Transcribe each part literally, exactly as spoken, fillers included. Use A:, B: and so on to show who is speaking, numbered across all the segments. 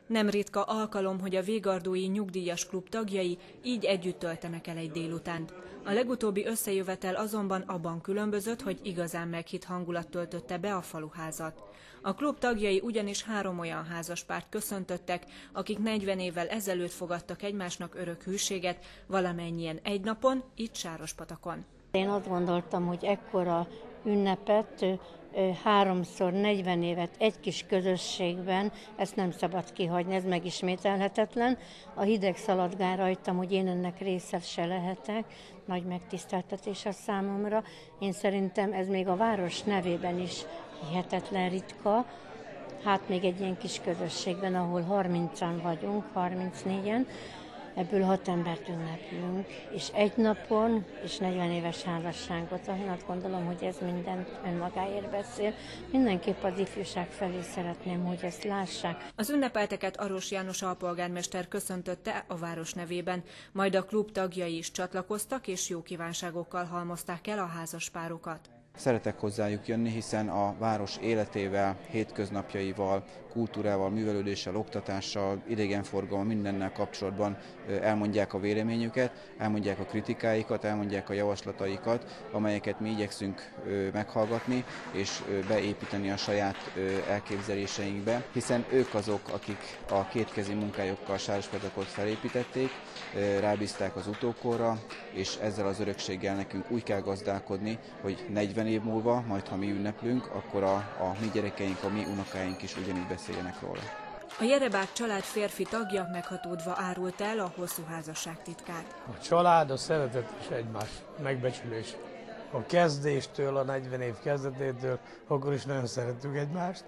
A: Nem ritka alkalom, hogy a Végardói Nyugdíjas Klub tagjai így együtt töltenek el egy délutánt. A legutóbbi összejövetel azonban abban különbözött, hogy igazán meghitt hangulat töltötte be a faluházat. A klub tagjai ugyanis három olyan házaspárt köszöntöttek, akik negyven évvel ezelőtt fogadtak egymásnak örök hűséget, valamennyien egy napon, itt Sárospatakon.
B: Én azt gondoltam, hogy ekkora ünnepet, háromszor negyven évet egy kis közösségben, ezt nem szabad kihagyni, ez megismételhetetlen. A hideg szaladgál rajtam, hogy én ennek részese lehetek, nagy megtiszteltetés a számomra. Én szerintem ez még a város nevében is hihetetlen ritka. Hát még egy ilyen kis közösségben, ahol harmincan vagyunk, harmincnégyen, ebből hat embert ünneplünk, és egy napon, és negyven éves házasságot. Én azt gondolom, hogy ez mindent önmagáért beszél. Mindenképp az ifjúság felé szeretném, hogy ezt lássák.
A: Az ünnepelteket Aros János alpolgármester köszöntötte a város nevében, majd a klub tagjai is csatlakoztak, és jó kívánságokkal halmozták el a házaspárokat.
C: Szeretek hozzájuk jönni, hiszen a város életével, hétköznapjaival, kultúrával, művelődéssel, oktatással, idegenforgalommal, mindennel kapcsolatban elmondják a véleményüket, elmondják a kritikáikat, elmondják a javaslataikat, amelyeket mi igyekszünk meghallgatni és beépíteni a saját elképzeléseinkbe, hiszen ők azok, akik a kétkezi munkájukkal Sárospatakot felépítették, rábízták az utókorra, és ezzel az örökséggel nekünk úgy kell gazdálkodni, hogy negyven év múlva, majd ha mi ünneplünk, akkor a, a mi gyerekeink, a mi unokáink is ugyanígy beszéljenek róla.
A: A Jerebák család férfi tagja meghatódva árult el a hosszú házasság titkát.
D: A család, a szeretet és egymás megbecsülés. A kezdéstől, a negyven év kezdetétől, akkor is nagyon szerettük egymást.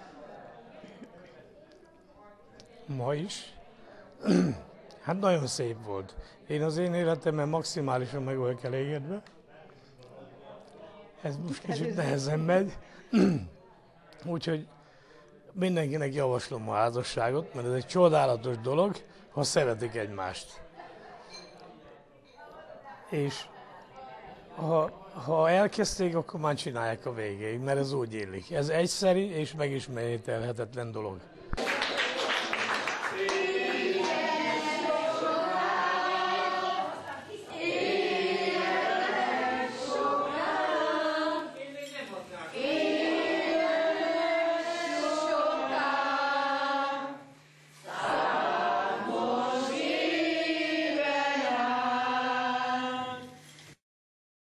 D: Ma is. Hát nagyon szép volt. Én az én életemben maximálisan meg vagyok elégedve. Ez most kicsit nehezen megy. Úgyhogy mindenkinek javaslom a házasságot, mert ez egy csodálatos dolog, ha szeretik egymást. És ha, ha elkezdték, akkor már csinálják a végéig, mert ez úgy illik. Ez egyszerű és megismételhetetlen dolog.